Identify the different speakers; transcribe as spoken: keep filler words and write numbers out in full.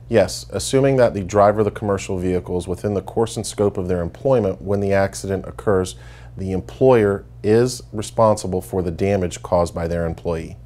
Speaker 1: Yes, assuming that the driver of the commercial vehicle is within the course and scope of their employment when the accident occurs, the employer is responsible for the damage caused by their employee.